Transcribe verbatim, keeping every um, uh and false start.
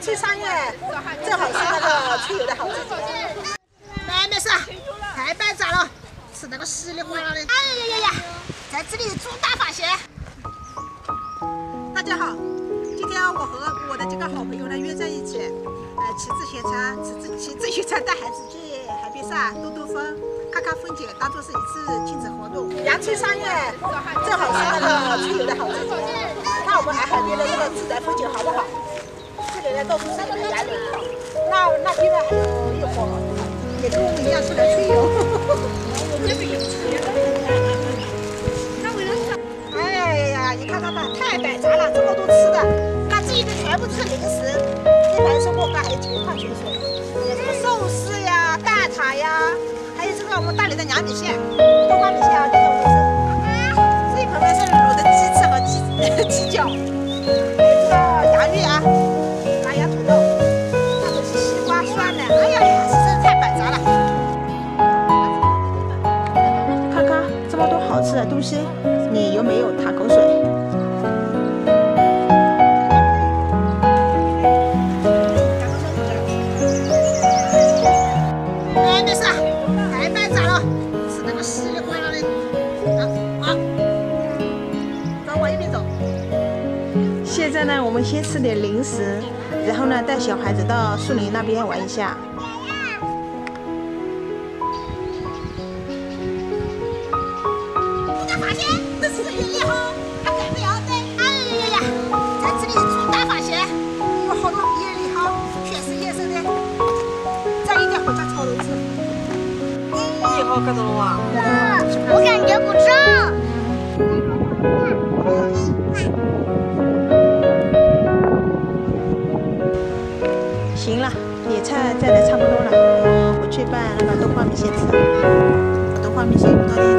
七三月正好是那个春游的好季节。哎，没事，太白炸了，吃那个稀里哗啦的。哎呀呀呀，在这里做大发型。大家好，今天我和我的几个好朋友呢约在一起，呃，骑自行车，骑自骑自行车带孩子去海边上兜兜风。 看看风景，当做是一次亲子活动。阳春三月，正好是那个春游的好季节。看我们洱海边的这个自然风景好不好？这里呢到处是这个杨柳，那那边呢还有一伙，也跟我们一样出来春游。哎呀呀呀！你看看看，太百杂了，这么多吃的。那这一个全部是零食，一盘生果干，还有几块泉水，有什么寿司呀、蛋挞呀。 还有这个我们大理的凉米线、冬瓜米线啊，这种都是。这一盆呢是卤的鸡翅和鸡鸡脚，还有这个洋芋啊，南洋土豆，那个是西瓜酸奶，哎呀呀，真是太百杂了。看看这么多好吃的东西，你有没有淌口水？ 现在呢，我们先吃点零食，然后呢，带小孩子到树林那边玩一下。大发型，这是原理哈，还改不了的。哎呀呀，在这里做大发型，有好多原理哈，全是颜色的。再一点回家炒肉吃。你好，看到了吗？ 我感觉不重。 行了，野菜摘的差不多了，我回去拌那个冬瓜米线吃。冬瓜米线有道理。